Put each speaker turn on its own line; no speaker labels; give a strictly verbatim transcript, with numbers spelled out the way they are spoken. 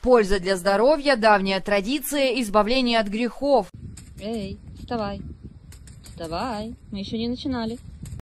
Польза для здоровья, давняя традиция, избавление от грехов.
Эй, вставай. Вставай, мы еще не начинали.